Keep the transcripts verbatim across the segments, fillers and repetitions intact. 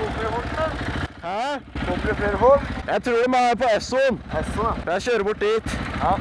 Hæ? Kommer det flere folk? Jeg tror de er på Esson. Esson, ja. Jeg kjører bort dit. Ja.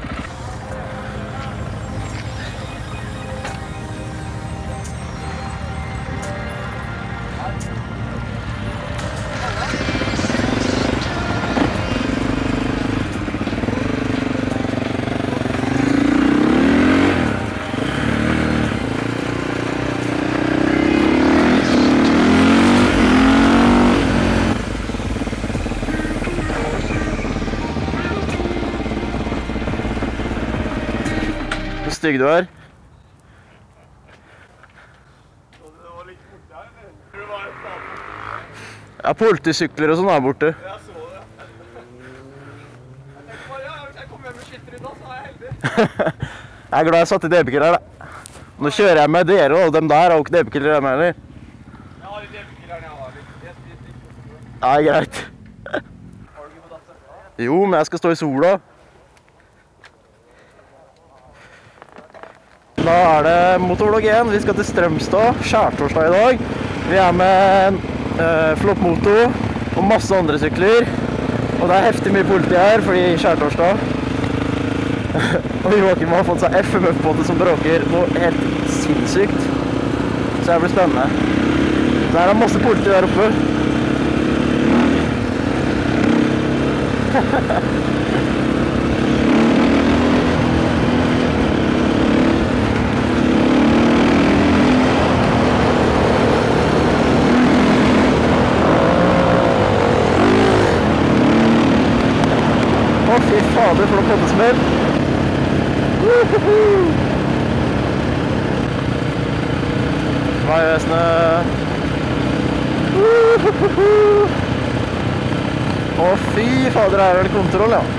Hvor stygg du er. Ja, politisykler og sånn er borte. Jeg så det. Jeg tenkte bare, ja, hvis jeg kommer hjem med skitter i dag, så er jeg heldig. Jeg er glad jeg satt i D B-killer her, da. Nå kjører jeg med dere, og dem der har jo ikke D B-killer hjemme heller. Jeg har litt D B-killer jeg har litt. Jeg spiser litt. Ja, greit. Har du ikke på datter? Jo, men jeg skal stå i sola. Da er det motorlog én. Vi skal til Strømstad, skjærtorsdag i dag. Vi er med en øh, flott moto og masse andre sykler. Og det er heftig mye politi her, fordi skjærtorsdag. Og Joakim har fått seg F M F på det som bråker noe helt sinnssykt. Så det blir spennende. Så her er masse politi der oppe. Å, fy fader, for noe poddesmell. Veivesenet. Å, fy fader, her er det kontroll, ja.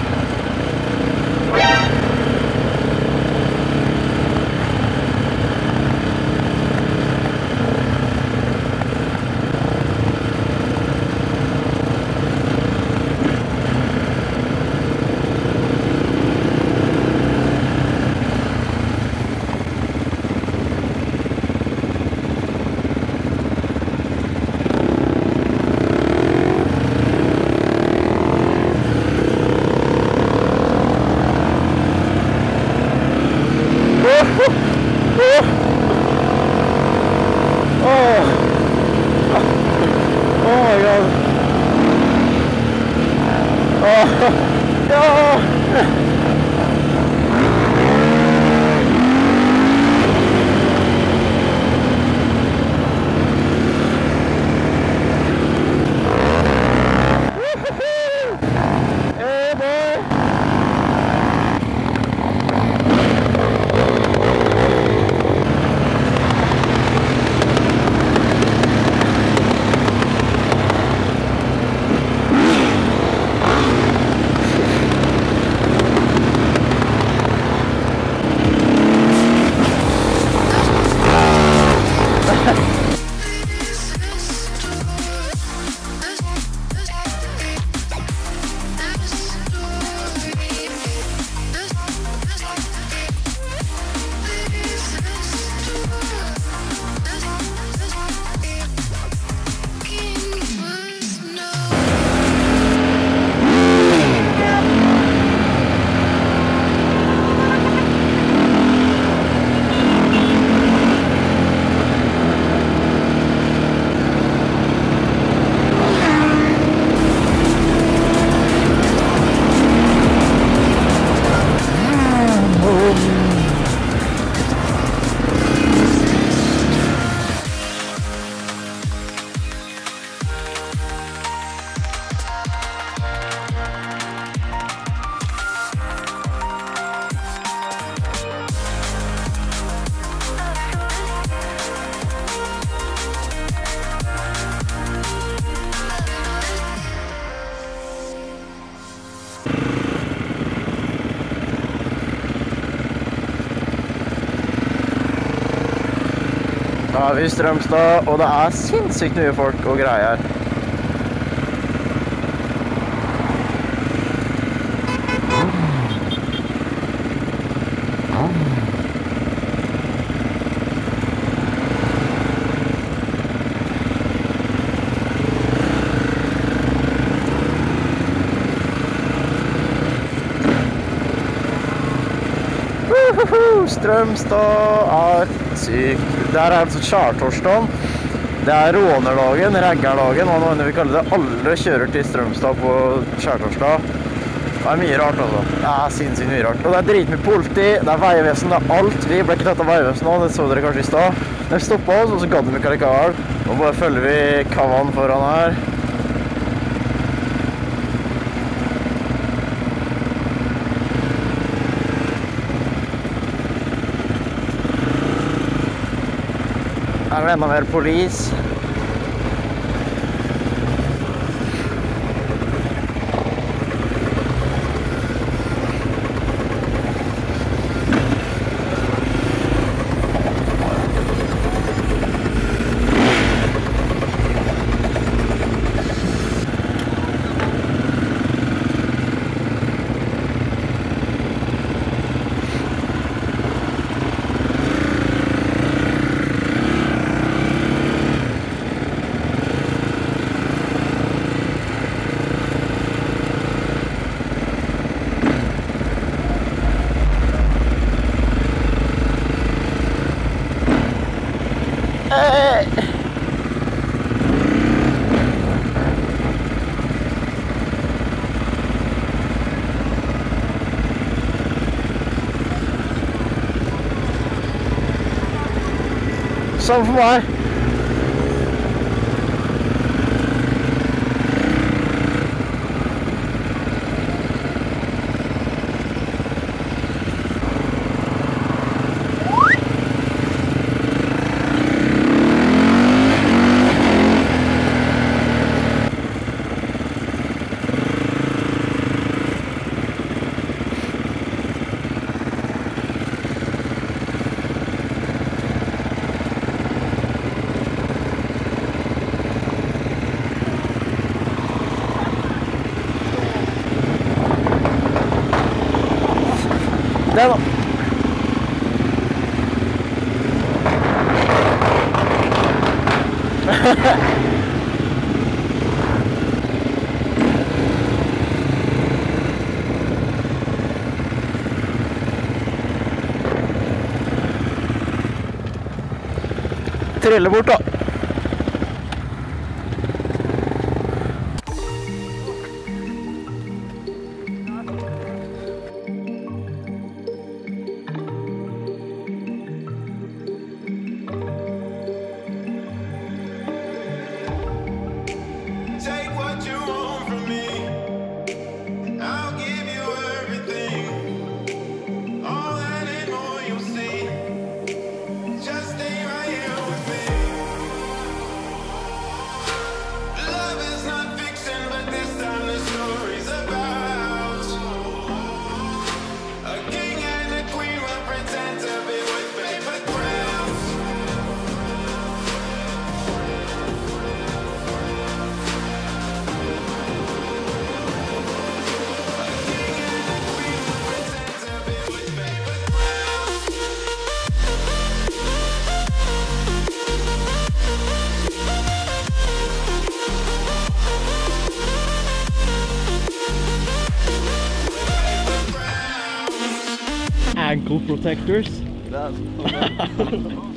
Da er vi i Strømstad, og det er sinnssykt mye folk og greier. Strømstad er sykt. Der er altså skjærtorsdagen. Det er rånerdagen, reggerdagen, hva nå enn vi kaller det. Alle kjører til Strømstad på skjærtorsdag. Det er mye rart altså. Det er sinnssykt mye rart. Og det er dritmye politi, det er veivesen, det er alt. Vi ble ikke tatt av veivesen nå, det så dere kanskje i stad. De stoppet oss, og så gadd de ikke allikevel. Nå bare følger vi kavan foran her. Her er det enda mer polis. Sånn for meg. Det da. Trille bort da. Ankle protectors.